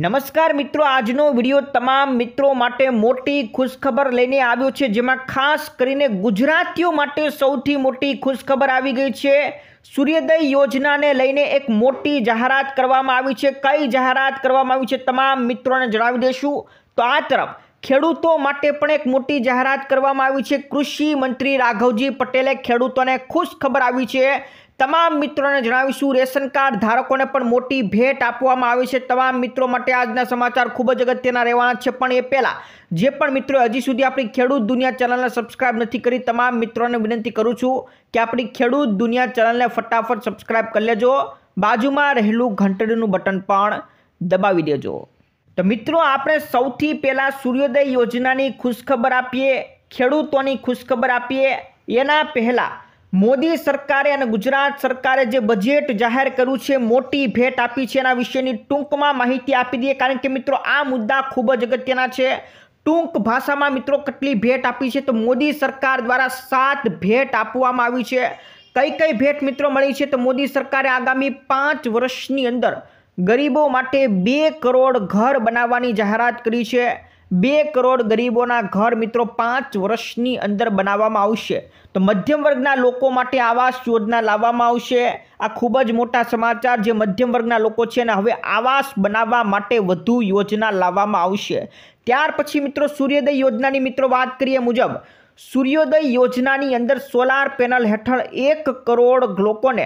નમસ્કાર મિત્રો, આજનો વિડીયો તમામ મિત્રો માટે મોટી ખુશખબર લઈને આવ્યો છે, જેમાં ખાસ કરીને ગુજરાતીઓ માટે સૌથી મોટી ખુશખબર આવી ગઈ છે। સૂર્યોદય યોજનાને લઈને એક મોટી જાહેરાત કરવામાં આવી છે। કઈ જાહેરાત કરવામાં આવી છે તમામ મિત્રોને જણાવી દઈશું। તો આ તરફ ખેડૂતો માટે પણ એક મોટી જાહેરાત કરવામાં આવી છે। કૃષિ મંત્રી રાઘવજી પટેલે ખેડૂતોને ખુશખબર આવી છે। તમામ મિત્રોને જણાવીશું રેશન કાર્ડ ધારકોને પણ મોટી ભેટ આપવામાં આવી છે। તમામ મિત્રો માટે આજના સમાચાર ખૂબ જ અગત્યના રહેવાના છે, પણ એ પહેલા જે પણ મિત્રો હજી સુધી આપણી ખેડૂત દુનિયા ચેનલને સબસ્ક્રાઇબ નથી કરી, તમામ મિત્રોને વિનંતી કરું છું કે આપણી ખેડૂત દુનિયા ચેનલને ફટાફટ સબસ્ક્રાઇબ કરી લેજો, બાજુમાં રહેલું ઘંટડીનું બટન પણ દબાવી દેજો। તો મિત્રો, આપણે સૌથી પહેલા સૂર્યોદય યોજનાની ખુશખબર આપીએ, ખેડૂતોની ખુશખબર આપીએ। એના પહેલા મોદી સરકારે અને ગુજરાત સરકારે જે બજેટ જાહેર કર્યું છે, મોટી ભેટ આપી છે, એના વિશેની ટૂંકમાં માહિતી આપી દઈએ, કારણ કે મિત્રો આ મુદ્દા ખૂબ જ અગત્યના છે। ટૂંક ભાષામાં મિત્રો કેટલી ભેટ આપી છે, તો મોદી સરકાર દ્વારા 7 ભેટ આપવામાં આવી છે। કઈ કઈ ભેટ મિત્રો મળી છે, તો મોદી સરકારે આગામી 5 વર્ષની અંદર ગરીબો માટે 2 કરોડ ઘર બનાવવાની જાહેરાત કરી છે। 2 કરોડ ગરીબોના ઘર મિત્રો 5 વર્ષની અંદર બનાવવામાં આવશે। તો મધ્યમ વર્ગના લોકો માટે આવાસ યોજના લાવવામાં આવશે। આ ખૂબ જ મોટા સમાચાર, જે મધ્યમ વર્ગના લોકો છે ને હવે આવાસ બનાવવા માટે વધુ યોજના લાવવામાં આવશે। ત્યાર પછી મિત્રો સૂર્યોદય યોજનાની મિત્રો વાત કરીએ મુજબ, સૂર્યોદય યોજનાની અંદર સોલાર પેનલ હેઠળ 1 કરોડ લોકોને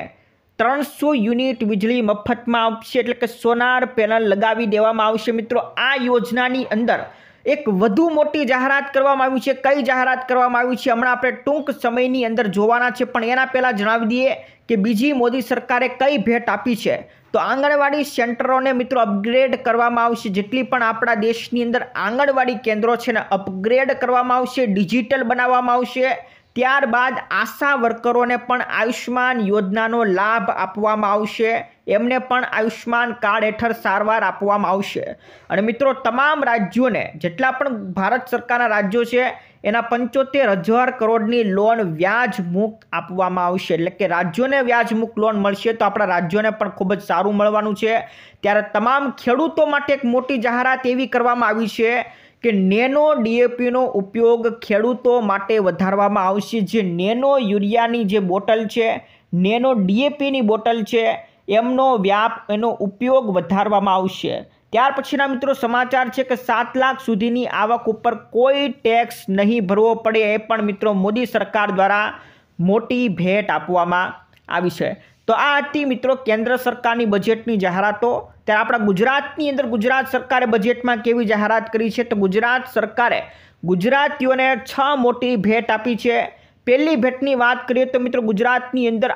300 યુનિટ વીજળી મફતમાં આપશે, એટલે કે સોલાર પેનલ લગાવી દેવામાં આવશે। મિત્રો આ યોજનાની અંદર એક વધુ મોટી જાહેરાત કરવામાં આવી છે। કઈ જાહેરાત કરવામાં આવી છે હમણાં આપણે ટૂંક સમયની અંદર જોવાના છે, પણ એના પહેલાં જણાવી દઈએ કે બીજી મોદી સરકારે કઈ ભેટ આપી છે। તો આંગણવાડી સેન્ટરોને મિત્રો અપગ્રેડ કરવામાં આવશે। જેટલી પણ આપણા દેશની અંદર આંગણવાડી કેન્દ્રો છે ને અપગ્રેડ કરવામાં આવશે, ડિજિટલ બનાવવામાં આવશે। ત્યારબાદ આશા વર્કરોને પણ આયુષ્માન યોજનાનો લાભ આપવામાં આવશે, એમને પણ આયુષ્માન કાર્ડ હેઠળ સારવાર આપવામાં આવશે। અને મિત્રો તમામ રાજ્યોને, જેટલા પણ ભારત સરકારના રાજ્યો છે એના 75,000 કરોડની લોન વ્યાજ મુક્ત આપવામાં આવશે, એટલે કે રાજ્યોને વ્યાજ મુક્ત લોન મળશે, તો આપણા રાજ્યોને પણ ખૂબ જ સારું મળવાનું છે। ત્યારે તમામ ખેડૂતો માટે એક મોટી જાહેરાત એવી કરવામાં આવી છે કે નેનો ડીએપીનો ઉપયોગ ખેડૂતો માટે વધારવામાં આવશે। જે નેનો યુરિયાની જે બોટલ છે, નેનો ડીએપીની બોટલ છે, એમનો વ્યાપ, એનો ઉપયોગ વધારવામાં આવશે। ત્યાર પછીના મિત્રો સમાચાર છે કે 7 લાખ સુધીની આવક ઉપર કોઈ ટેક્સ નહીં ભરવો પડે, એ પણ મિત્રો મોદી સરકાર દ્વારા મોટી ભેટ આપવામાં આવી છે। તો આ હતી મિત્રો કેન્દ્ર સરકારની બજેટની જાહેરાતો। ત્યારે આપણા ગુજરાતની અંદર ગુજરાત સરકારે બજેટમાં કેવી જાહેરાત કરી છે, તો ગુજરાત સરકારે ગુજરાતીઓને 6 મોટી ભેટ આપી છે। પહેલી ભેટની વાત કરીએ તો મિત્રો ગુજરાતની અંદર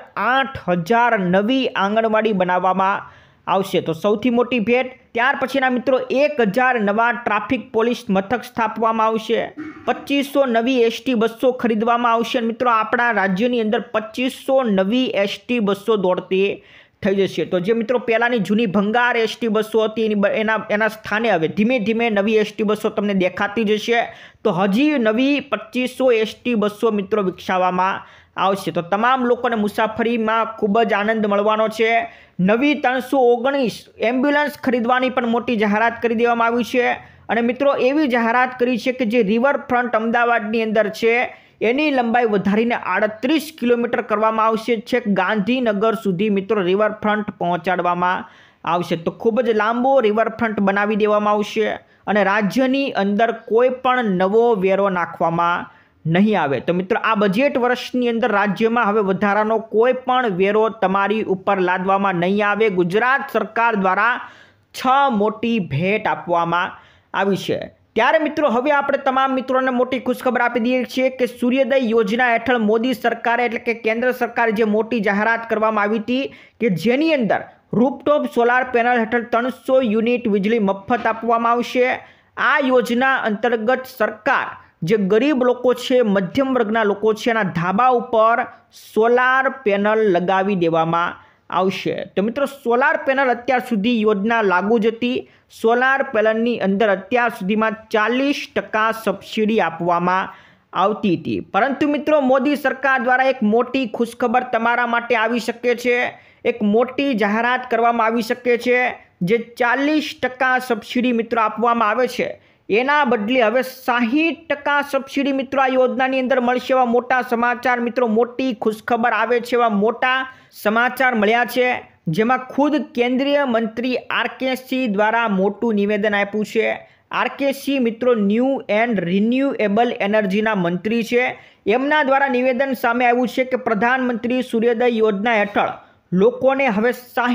8,000 નવી આંગણવાડી બનાવવામાં આવશે, તો સૌથી મોટી ભેટ। ત્યાર પછીના મિત્રો 1,000 નવા ટ્રાફિક પોલીસ મથક સ્થાપવામાં આવશે। 2500 નવી એસટી બસો ખરીદવામાં આવશે। મિત્રો આપણા રાજ્યની અંદર 2500 નવી એસટી બસો દોડતી થઈ જશે। તો જે મિત્રો પહેલાંની જૂની ભંગાર એસટી બસો હતી એના સ્થાને હવે ધીમે ધીમે નવી એસટી બસો તમને દેખાતી જશે। તો હજી નવી 2500 એસટી બસો મિત્રો વિકસાવવામાં આવશે, તો તમામ લોકોને મુસાફરીમાં ખૂબ જ આનંદ મળવાનો છે। નવી 319 એમ્બ્યુલન્સ ખરીદવાની પણ મોટી જાહેરાત કરી દેવામાં આવી છે। અને મિત્રો એવી જાહેરાત કરી છે કે જે રિવરફ્રન્ટ અમદાવાદની અંદર છે એની લંબાઈ વધારીને 38 કિલોમીટર કરવામાં આવશે। છેક ગાંધીનગર સુધી મિત્રો રિવરફ્રન્ટ પહોંચાડવામાં આવશે। તો ખૂબ જ લાંબો રિવરફ્રન્ટ બનાવી દેવામાં આવશે, અને રાજ્યની અંદર કોઈ પણ નવો વેરો નાખવામાં નહીં આવે। તો મિત્રો આ બજેટ વર્ષની અંદર રાજ્યમાં હવે વધારાનો કોઈ પણ વેરો તમારી ઉપર લાદવામાં નહીં આવે। ગુજરાત સરકાર દ્વારા 6 મોટી ભેટ આપવામાં આવી છે। ત્યારે મિત્રો હવે આપણે તમામ મિત્રોને મોટી ખુશખબર આપી દઈએ છીએ કે સૂર્યોદય યોજના હેઠળ મોદી સરકારે, એટલે કે કેન્દ્ર સરકારે જે મોટી જાહેરાત કરવામાં આવી હતી કે જેની અંદર રૂફટોપ સોલાર પેનલ હેઠળ 300 યુનિટ વીજળી મફત આપવામાં આવશે। આ યોજના અંતર્ગત સરકાર જે ગરીબ લોકો છે, મધ્યમ વર્ગના લોકો છે, એના ધાબા ઉપર સોલાર પેનલ લગાવી દેવામાં આવશે। તો મિત્રો સોલાર પેનલ અત્યાર સુધી યોજના લાગુ જ હતી। સોલાર પેનલની અંદર અત્યાર સુધીમાં 40% સબસિડી આપવામાં આવતી હતી, પરંતુ મિત્રો મોદી સરકાર દ્વારા એક મોટી ખુશખબર તમારા માટે આવી શકે છે। એક મોટી જાહેરાત કરવામાં આવી શકે છે। જે 40% સબસિડી મિત્રો આપવામાં આવે છે એના બદલે હવે 60% સબસિડી મિત્રો આ યોજનાની અંદર મળશે એવા મોટા સમાચાર મિત્રો, મોટી ખુશખબર આવે છે એવા મોટા સમાચાર મળ્યા છે, જેમાં ખુદ કેન્દ્રીય મંત્રી આર.કે. સિંહ દ્વારા મોટું નિવેદન આપ્યું છે. આર.કે. સિંહ મિત્રો ન્યૂ એન્ડ રિન્યુએબલ એનર્જીના મંત્રી છે. એમના દ્વારા નિવેદન સામે આવ્યું છે કે પ્રધાનમંત્રી સૂર્યોદય યોજના હેઠળ લોકોને હવે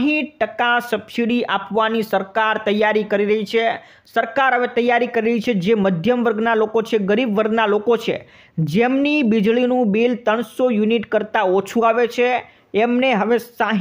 60% સબસિડી આપવાની સરકાર તૈયારી કરી રહી છે. સરકાર હવે તૈયારી કરી રહી છે જે મધ્યમ વર્ગના લોકો છે, ગરીબ વર્ગના લોકો છે, જેમની વીજળીનું બિલ 300 યુનિટ કરતાં ઓછું આવે છે, એમને હવે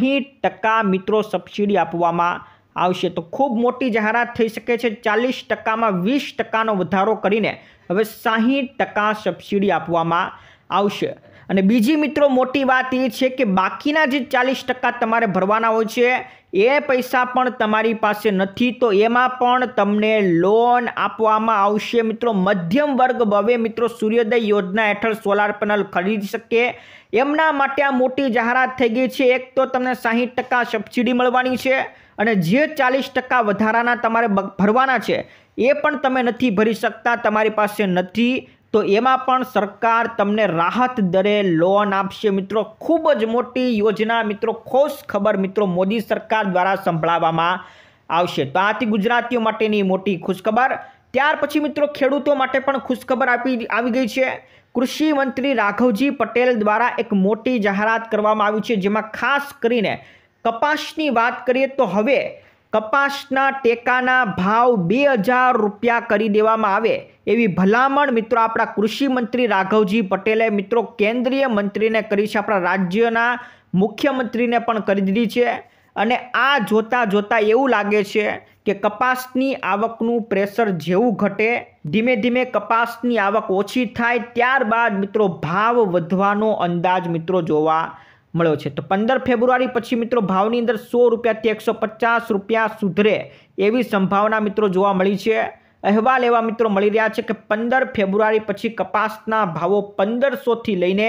60% મિત્રો સબસિડી આપવામાં આવશે. તો ખૂબ મોટી જાહેરાત થઈ શકે છે. 40%માં 20%નો વધારો કરીને હવે 60% સબસિડી આપવામાં આવશે. અને બીજી મિત્રો મોટી વાત એ છે કે બાકીના જે 40% તમારે ભરવાના હોય છે એ પૈસા પણ તમારી પાસે નથી, તો એમાં પણ તમને લોન આપવામાં આવશે મિત્રો. મધ્યમ વર્ગ હવે મિત્રો સૂર્યોદય યોજના હેઠળ સોલાર પેનલ ખરીદી શકે એમના માટે આ મોટી જાહેરાત થઈ ગઈ છે. એક તો તમને 60% સબસિડી મળવાની છે અને જે 40% વધારાના તમારે ભરવાના છે એ પણ તમે નથી ભરી શકતા, તમારી પાસે નથી, તો એમાં પણ સરકાર તમને રાહત દરે લોન આપશે મિત્રો. ખૂબ જ મોટી યોજના મિત્રો, ખુશ ખબર મિત્રો મોદી સરકાર દ્વારા સંભળાવવામાં આવશે. તો આથી ગુજરાતીઓ માટેની મોટી ખુશખબર. ત્યાર પછી મિત્રો ખેડૂતો માટે પણ ખુશખબર આવી ગઈ છે. કૃષિ મંત્રી રાઘવજી પટેલ દ્વારા એક મોટી જાહેરાત કરવામાં આવી છે, જેમાં ખાસ કરીને કપાસની વાત કરીએ તો હવે કપાસના ટેકાના ભાવ 2000 રૂપિયા કરી દેવામાં આવે એવી ભલામણ મિત્રો આપણા કૃષિ મંત્રી રાઘવજી પટેલે મિત્રો કેન્દ્રીય મંત્રીને કરી છે, આપણા રાજ્યના મુખ્યમંત્રીને પણ કરી દીધી છે. અને આ જોતા એવું લાગે છે કે કપાસની આવકનું પ્રેશર જેવું ઘટે, ધીમે ધીમે કપાસની આવક ઓછી થાય, ત્યારબાદ મિત્રો ભાવ વધવાનો અંદાજ મિત્રો જોવા મળ્યો છે. તો 15 ફેબ્રુઆરી પછી મિત્રો ભાવની અંદર 100 રૂપિયાથી 150 રૂપિયા સુધરે એવી સંભાવના મિત્રો જોવા મળી છે. અહેવાલ એવા મિત્રો મળી રહ્યા છે કે 15 ફેબ્રુઆરી પછી કપાસના ભાવો 1500થી લઈને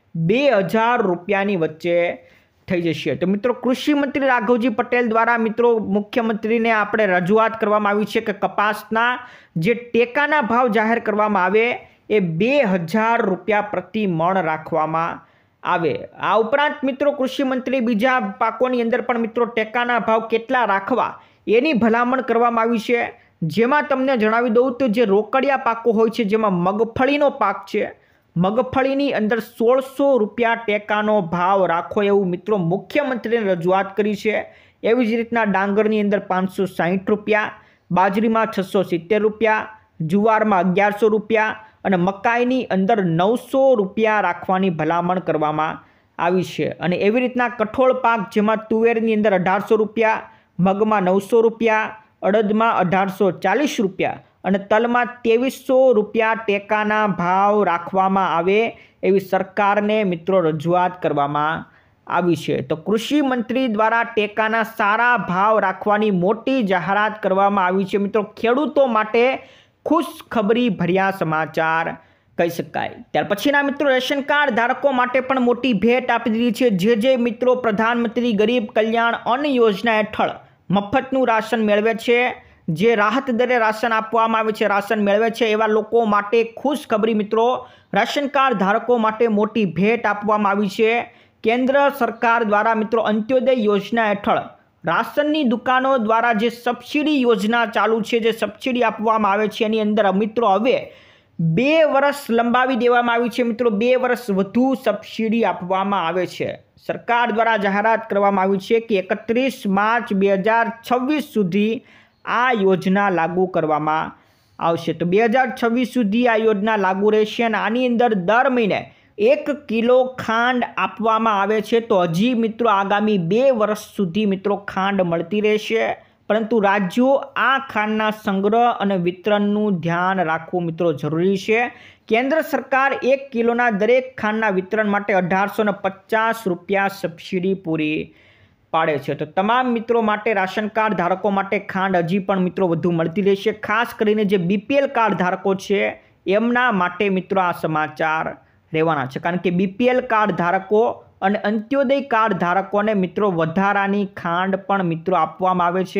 2000 રૂપિયાની વચ્ચે થઈ જશે. તો મિત્રો કૃષિ મંત્રી રાઘવજી પટેલ દ્વારા મિત્રો મુખ્યમંત્રીને આપણે રજૂઆત કરવામાં આવી છે કે કપાસના જે ટેકાના ભાવ જાહેર કરવામાં આવે એ 2000 રૂપિયા પ્રતિ મણ રાખવામાં આવે. આ ઉપરાંત મિત્રો કૃષિ મંત્રી બીજા પાકોની અંદર પણ મિત્રો ટેકાના ભાવ કેટલા રાખવા એની ભલામણ કરવામાં આવી છે. જેમાં તમને જણાવી દઉં તો જે રોકડિયા પાકો હોય છે, જેમાં મગફળીનો પાક છે, મગફળીની અંદર 1600 રૂપિયા ટેકાનો ભાવ રાખો એવું મિત્રો મુખ્યમંત્રીને રજૂઆત કરી છે. એવી જ રીતના ડાંગરની અંદર 560 રૂપિયા, બાજરીમાં 670 રૂપિયા, જુવારમાં 1100 રૂપિયા અને મકાઈની અંદર 900 રૂપિયા રાખવાની ભલામણ કરવામાં આવી છે. અને એવી રીતના કઠોળ પાક, જેમાં તુવેરની અંદર 1800 રૂપિયા, મગમાં 900 રૂપિયા, અડદમાં 1840 રૂપિયા અને તલમાં 2300 રૂપિયા ટેકાના ભાવ રાખવામાં આવે એવી સરકારને મિત્રો રજૂઆત કરવામાં આવી છે. તો કૃષિ મંત્રી દ્વારા ટેકાના સારા ભાવ રાખવાની મોટી જાહેરાત કરવામાં આવી છે મિત્રો. ખેડૂતો માટે ખુશખબરી ભર્યા સમાચાર કહી શકાય. ત્યાર પછીના મિત્રો રેશન કાર્ડ ધારકો માટે પણ મોટી ભેટ આપી દીધી છે. જે મિત્રો પ્રધાનમંત્રી ગરીબ કલ્યાણ અન્ન યોજના હેઠળ મફતનું રાશન મેળવે છે, જે રાહત દરે રાશન આપવામાં આવે છે, રાશન મેળવે છે, એવા લોકો માટે ખુશખબરી મિત્રો. રાશન કાર્ડ ધારકો માટે મોટી ભેટ આપવામાં આવી છે. કેન્દ્ર સરકાર દ્વારા મિત્રો અંત્યોદય યોજના હેઠળ રાશનની દુકાનો દ્વારા જે સબસિડી યોજના ચાલુ છે, જે સબસિડી આપવામાં આવે છે, એની અંદર મિત્રો હવે 2 વર્ષ લંબાવી દેવામાં આવી છે મિત્રો. 2 વર્ષ વધુ સબસિડી આપવામાં આવે છે. સરકાર દ્વારા જાહેરાત કરવામાં આવી છે કે 31 માર્ચ 2026 સુધી આ યોજના લાગુ કરવામાં આવશે. તો 2026 સુધી આ યોજના લાગુ રહેશે અને આની અંદર દર મહિને 1 કિલો ખાંડ આપવામાં આવે છે. તો હજી મિત્રો આગામી 2 વર્ષ સુધી મિત્રો ખાંડ મળતી રહેશે, પરંતુ રાજ્યો આ ખાંડના સંગ્રહ અને વિતરણનું ધ્યાન રાખવું મિત્રો જરૂરી છે. કેન્દ્ર સરકાર 1 કિલોના દરેક ખાંડના વિતરણ માટે 1850 રૂપિયા સબસિડી પૂરી પાડે છે. તો તમામ મિત્રો માટે, રાશન કાર્ડ ધારકો માટે ખાંડ હજી પણ મિત્રો વધુ મળતી રહેશે. ખાસ કરીને જે બીપીએલ કાર્ડ ધારકો છે એમના માટે મિત્રો આ સમાચાર રહેવાના છે, કારણ કે બીપીએલ કાર્ડ ધારકો અને અંત્યોદય કાર્ડ ધારકોને મિત્રો વધારાની ખાંડ પણ મિત્રો આપવામાં આવે છે.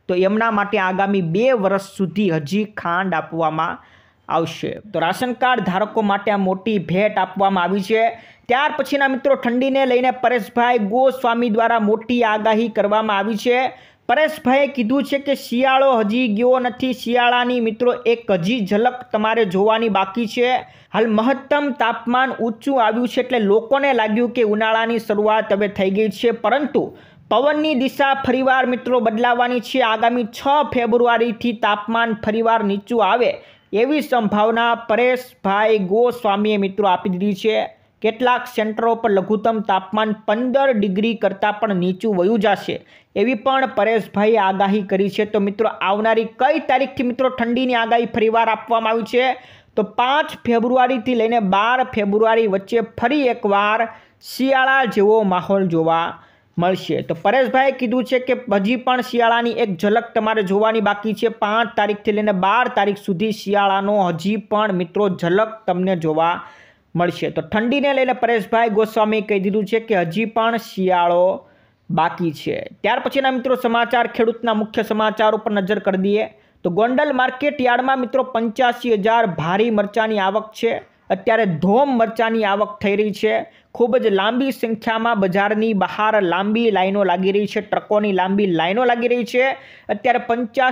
તો એમના માટે આગામી 2 વર્ષ સુધી હજી ખાંડ આપવામાં આવશે. તો રાશન કાર્ડ ધારકો માટે આ મોટી ભેટ આપવામાં આવી છે. ત્યાર પછીના મિત્રો ઠંડીને લઈને પરેશભાઈ ગોસ્વામી દ્વારા મોટી આગાહી કરવામાં આવી છે. પરેશભાઈએ કીધું છે કે શિયાળો હજી ગયો નથી. શિયાળાની મિત્રો એક હજી ઝલક તમારે જોવાની બાકી છે. હાલ મહત્તમ તાપમાન ઊંચું આવ્યું છે એટલે લોકોને લાગ્યું કે ઉનાળાની શરૂઆત હવે થઈ ગઈ છે, પરંતુ પવનની દિશા ફરીવાર મિત્રો બદલાવાની છે. આગામી 6 ફેબ્રુઆરીથી તાપમાન ફરીવાર નીચું આવે એવી સંભાવના પરેશભાઈ ગોસ્વામીએ મિત્રો આપી દીધી છે. કેટલાક સેન્ટરો પર લઘુત્તમ તાપમાન 15 ડિગ્રી કરતાં પણ નીચું વયું જશે એવી પણ પરેશભાઈએ આગાહી કરી છે. તો મિત્રો આવનારી કઈ તારીખથી મિત્રો ઠંડીની આગાહી ફરીવાર આપવામાં આવી છે? તો 5 ફેબ્રુઆરીથી લઈને 12 ફેબ્રુઆરી વચ્ચે ફરી એકવાર શિયાળા જેવો માહોલ જોવા મળશે. તો પરેશભાઈએ કીધું છે કે હજી પણ શિયાળાની એક ઝલક તમારે જોવાની બાકી છે. 5 તારીખથી લઈને 12 તારીખ સુધી શિયાળાનો હજી પણ મિત્રો ઝલક તમને જોવા મળશે. તો ઠંડીને લઈને પરેશભાઈ ગોસ્વામીએ કહી દીધું છે કે હજી પણ શિયાળો બાકી છે. ત્યાર પછીના મિત્રો સમાચાર, ખેડૂતના મુખ્ય સમાચાર ઉપર નજર કરી દઈએ તો ગોંડલ માર્કેટ યાર્ડમાં મિત્રો 85,000 ભારી મરચાની આવક છે. અત્યારે ધોમ મરચાની આવક થઈ રહી છે. ખૂબ જ લાંબી સંખ્યામાં બજારની બહાર લાંબી લાઈનો લાગી રહી છે. ટ્રકોની લાંબી લાઈનો લાગી રહી છે. અત્યારે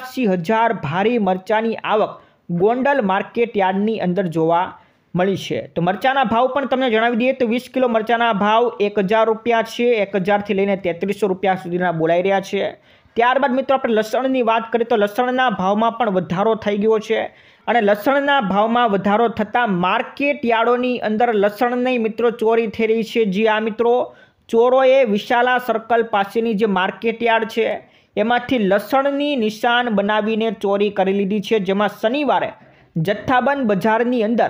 85,000 ભારી મરચાની આવક ગોંડલ માર્કેટ યાર્ડની અંદર જોવા મળી છે. તો મરચાના ભાવ પણ તમને જણાવી દઈએ તો 20 કિલો મરચાના ભાવ 1,000 રૂપિયા છે. 1,000થી લઈને 3300 રૂપિયા સુધીના બોલાઈ રહ્યા છે. ત્યારબાદ મિત્રો આપણે લસણની વાત કરીએ તો લસણના ભાવમાં પણ વધારો થઈ ગયો છે. અને લસણના ભાવમાં વધારો થતાં માર્કેટ યાર્ડોની અંદર લસણની મિત્રો ચોરી થઈ રહી છે. જી આ મિત્રો, ચોરોએ વિશાલા સર્કલ પાસેની જે માર્કેટ યાર્ડ છે એમાંથી લસણની નિશાન બનાવીને ચોરી કરી લીધી છે. જેમાં શનિવારે જથ્થાબંધ બજારની અંદર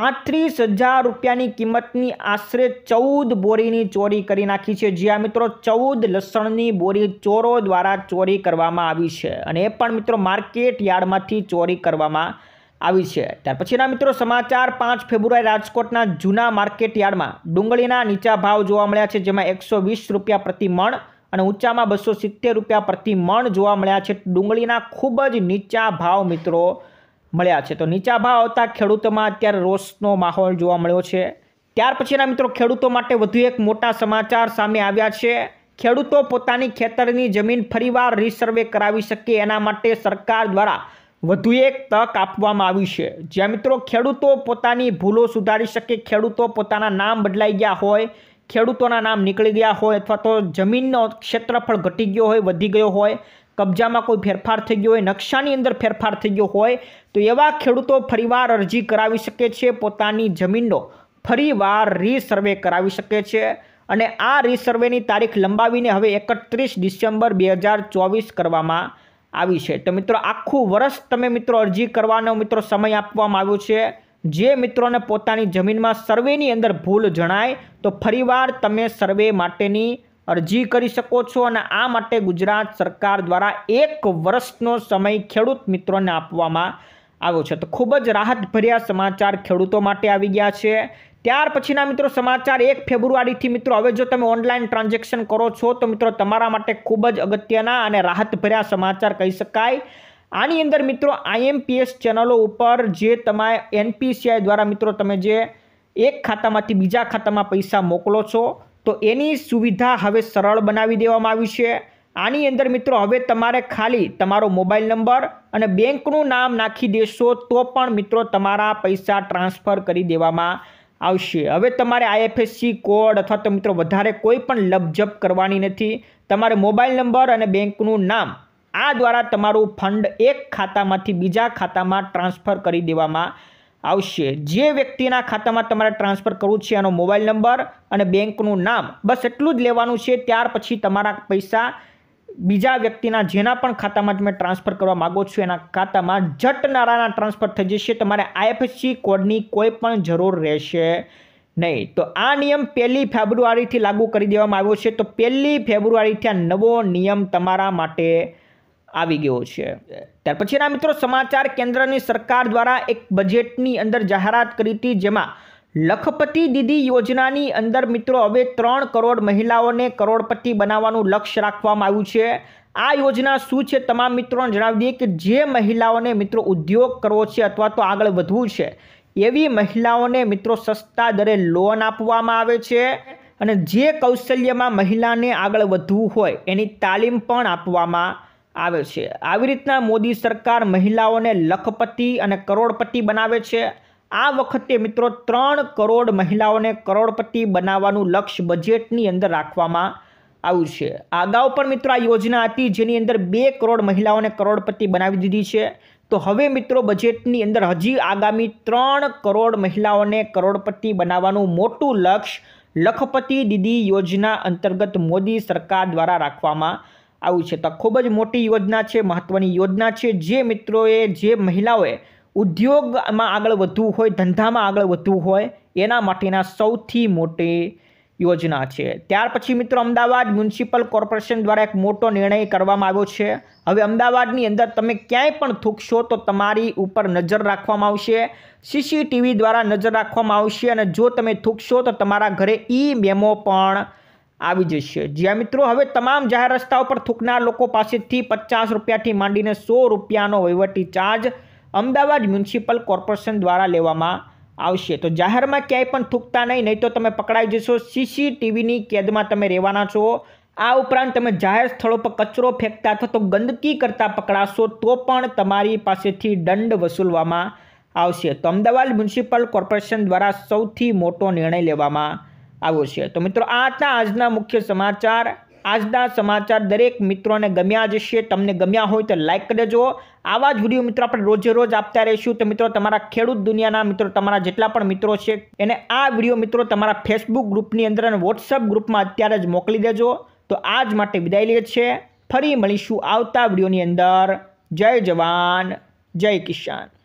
35,000 રૂપિયાની કિંમતની આશરે 14 બોરીની ચોરી કરી નાખી છે. જ્યાં મિત્રો 14 લસણની બોરી ચોરો દ્વારા ચોરી કરવામાં આવી છે. અને એ પણ મિત્રો માર્કેટ યાર્ડમાંથી ચોરી કરવામાં આવી છે. ત્યાર પછીના મિત્રો સમાચાર, 5 ફેબ્રુઆરી રાજકોટના જૂના માર્કેટ યાર્ડમાં ડુંગળીના નીચા ભાવ જોવા મળ્યા છે. જેમાં 120 રૂપિયા પ્રતિ મણ અને ઊંચામાં 270 રૂપિયા પ્રતિ મણ જોવા મળ્યા છે. ડુંગળીના ખૂબ જ નીચા ભાવ મિત્રો મળ્યા છે. તો નીચા ભાવ આવતા ખેડૂતોમાં અત્યારે રોષનો માહોલ જોવા મળ્યો છે. ત્યાર પછીના મિત્રો ખેડૂતો માટે વધુ એક મોટા સમાચાર સામે આવ્યા છે. ખેડૂતો પોતાની ખેતરની જમીન ફરીવાર રીસર્વે કરાવી શકે એના માટે સરકાર દ્વારા વધુ એક તક આપવામાં આવી છે. જ્યાં મિત્રો ખેડૂતો પોતાની ભૂલો સુધારી શકે. ખેડૂતો પોતાના નામ બદલાઈ ગયા હોય, ખેડૂતોના નામ નીકળી ગયા હોય, અથવા તો જમીનનો ક્ષેત્રફળ ઘટી ગયો હોય, વધી ગયો હોય, કબજામાં કોઈ ફેરફાર થઈ ગયો હોય, નકશાની અંદર ફેરફાર થઈ ગયો હોય, તો એવા ખેડૂતો ફરીવાર અરજી કરાવી શકે છે. પોતાની જમીનનો ફરીવાર રીસર્વે કરાવી શકે છે. અને આ રીસર્વેની તારીખ લંબાવીને હવે 31 ડિસેમ્બર 2024 કરવામાં આવી છે. તો મિત્રો આખું વર્ષ તમે મિત્રો અરજી કરવાનો મિત્રો સમય આપવામાં આવ્યો છે. જે મિત્રોને પોતાની જમીનમાં સર્વેની અંદર ભૂલ જણાય તો ફરીવાર તમે સર્વે માટેની અરજી કરી શકો છો. અને આ માટે ગુજરાત સરકાર દ્વારા 1 વર્ષનો સમય ખેડૂત મિત્રોને આપવામાં આવ્યો છે. તો ખૂબ જ રાહતભર્યા સમાચાર ખેડૂતો માટે આવી ગયા છે. ત્યાર પછીના મિત્રો સમાચાર, 1 ફેબ્રુઆરીથી મિત્રો હવે જો તમે ઓનલાઈન ટ્રાન્ઝેક્શન કરો છો તો મિત્રો તમારા માટે ખૂબ જ અગત્યના અને રાહતભર્યા સમાચાર કહી શકાય. આની અંદર મિત્રો IMPS ચેનલો ઉપર જે તમે NPCI દ્વારા મિત્રો તમે જે એક ખાતામાંથી બીજા ખાતામાં પૈસા મોકલો છો તો એની સુવિધા હવે સરળ બનાવી દેવામાં આવી છે. આની અંદર મિત્રો હવે તમારે ખાલી તમારો મોબાઈલ નંબર અને બેંકનું નામ નાખી દેશો તો પણ મિત્રો તમારા પૈસા ટ્રાન્સફર કરી દેવામાં આવશે. હવે તમારે IFSC કોડ અથવા તો મિત્રો વધારે કોઈ પણ લપઝપ કરવાની નથી. તમારે મોબાઈલ નંબર અને બેંકનું નામ આ દ્વારા તમારું ફંડ એક ખાતામાંથી બીજા ખાતામાં ટ્રાન્સફર કરી દેવામાં આવશે. જે વ્યક્તિના ખાતામાં તમારે ટ્રાન્સફર કરવું છે એનો મોબાઈલ નંબર અને બેંકનું નામ બસ એટલું જ લેવાનું છે. ત્યાર પછી તમારા પૈસા બીજા વ્યક્તિના જેના પણ ખાતામાં તમે ટ્રાન્સફર કરવા માગો છો એના ખાતામાં ઝટનારાના ટ્રાન્સફર થઈ જશે. તમારે IFSC કોડની કોઈ પણ જરૂર રહેશે નહીં. તો આ નિયમ 1 ફેબ્રુઆરીથી લાગુ કરી દેવામાં આવ્યો છે. તો 1 ફેબ્રુઆરીથી આ નવો નિયમ તમારા માટે આવી ગયો છે. ત્યાર પછીના મિત્રો સમાચાર, કેન્દ્રની સરકાર દ્વારા એક બજેટની અંદર જાહેરાત કરી હતી. જેમાં લખપતિ દીદી યોજનાની અંદર મિત્રો હવે 3 કરોડ મહિલાઓને કરોડપતિ બનાવવાનું લક્ષ્ય રાખવામાં આવ્યું છે. આ યોજના શું છે તમામ મિત્રોને જણાવી દઈએ કે જે મહિલાઓને મિત્રો ઉદ્યોગ કરવો છે અથવા તો આગળ વધવું છે એવી મહિલાઓને મિત્રો સસ્તા દરે લોન આપવામાં આવે છે અને જે કૌશલ્યમાં મહિલાને આગળ વધવું હોય એની તાલીમ પણ આપવામાં આવે છે। આવી રીતના મોદી સરકાર મહિલાઓને લખપતિ અને કરોડપતિ બનાવે છે। આ વખતે મિત્રો 3 કરોડ મહિલાઓને કરોડપતિ બનાવવાનું લક્ષ્ય બજેટની અંદર રાખવામાં આવ્યું છે। અગાઉ પણ મિત્રો આ યોજના હતી જેની અંદર 2 કરોડ મહિલાઓને કરોડપતિ બનાવી દીધી છે। તો હવે મિત્રો બજેટની અંદર હજી આગામી 3 કરોડ મહિલાઓને કરોડપતિ બનાવવાનું મોટું લક્ષ્ય લખપતિ દીદી યોજના અંતર્ગત મોદી સરકાર દ્વારા રાખવામાં આવ્યું છે। તો ખૂબ જ મોટી યોજના છે, મહત્વની યોજના છે, જે મિત્રોએ જે મહિલાઓએ ઉદ્યોગમાં આગળ વધવું હોય, ધંધામાં આગળ વધવું હોય એના માટેના સૌથી મોટી યોજના છે। ત્યાર પછી મિત્રો અમદાવાદ મ્યુનિસિપલ કોર્પોરેશન દ્વારા એક મોટો નિર્ણય કરવામાં આવ્યો છે। હવે અમદાવાદની અંદર તમે ક્યાંય પણ થૂકશો તો તમારી ઉપર નજર રાખવામાં આવશે, સીસીટીવી દ્વારા નજર રાખવામાં આવશે અને જો તમે થૂકશો તો તમારા ઘરે ઈ મેમો પણ આવી જશે। જ્યાં મિત્રો હવે તમામ જાહેર રસ્તાઓ પર થૂકનાર લોકો પાસેથી 50 રૂપિયાથી માંડીને 100 રૂપિયાનો વહીવટી ચાર્જ અમદાવાદ મ્યુનિસિપલ કોર્પોરેશન દ્વારા લેવામાં આવશે। તો જાહેરમાં ક્યાંય પણ થૂકતા નહીં તો તમે પકડાઈ જશો, સીસીટીવીની કેદમાં તમે રહેવાના છો। આ ઉપરાંત તમે જાહેર સ્થળો પર કચરો ફેંકતા અથવા તો ગંદકી કરતા પકડાશો તો પણ તમારી પાસેથી દંડ વસૂલવામાં આવશે। તો અમદાવાદ મ્યુનિસિપલ કોર્પોરેશન દ્વારા સૌથી મોટો નિર્ણય લેવામાં આવ્યો છે। તો મિત્રો આ હતા આજના મુખ્ય સમાચાર। આજના સમાચાર દરેક મિત્રોને ગમ્યા જ હશે। તમને ગમ્યા હોય તો લાઈક કરી દેજો। આવા જ વિડીયો મિત્રો આપણે રોજે રોજ આપતા રહીશું। તો મિત્રો તમારા ખેડૂત દુનિયાના મિત્રો, તમારા જેટલા પણ મિત્રો છે એને આ વિડીયો મિત્રો તમારા ફેસબુક ગ્રુપની અંદર અને વોટ્સઅપ ગ્રુપમાં અત્યારે જ મોકલી દેજો। તો આજ માટે વિદાય લે છે, ફરી મળીશું આવતા વિડીયોની અંદર। જય જવાન, જય કિસાન।